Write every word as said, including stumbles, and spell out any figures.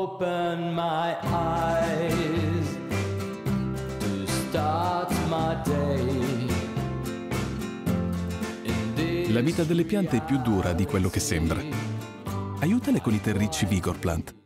open my eyes to start my day. La vita delle piante è più dura di quello che sembra. Aiutale con i terricci Vigor Plant.